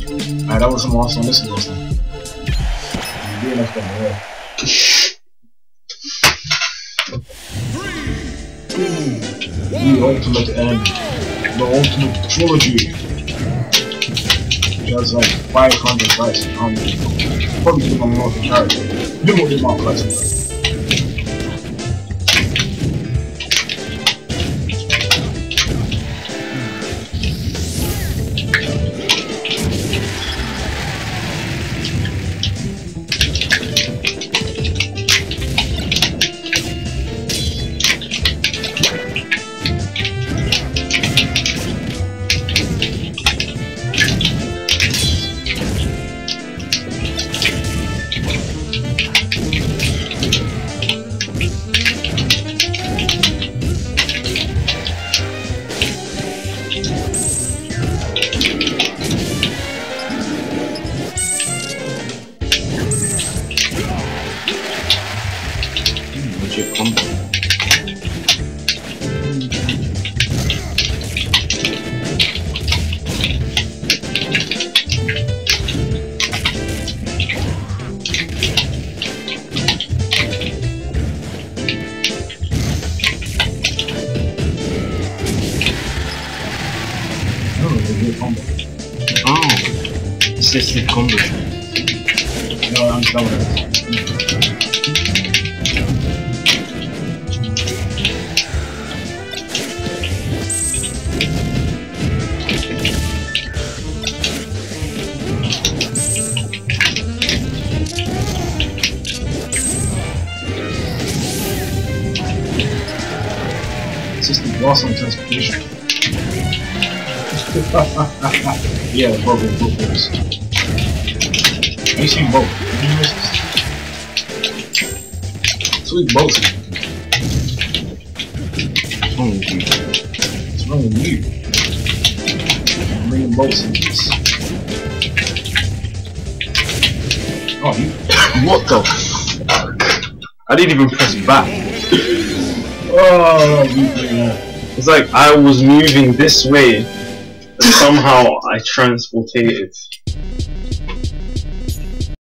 Alright, that was some awesome. This is awesome. You're doing that the ultimate end. The ultimate trilogy. There's like 500 prices. Probably give them more for charity. You won't get more prices. Assisted combo. No, I'm done with it. Assisted loss on transportation. Yeah, both ways. Have you seen both? Sweet both. What's wrong with you? What's wrong with you? I'm bringing both in this. Oh, you. What the fuck? I didn't even press back. Oh, you bring that. It's like I was moving this way and somehow I transported.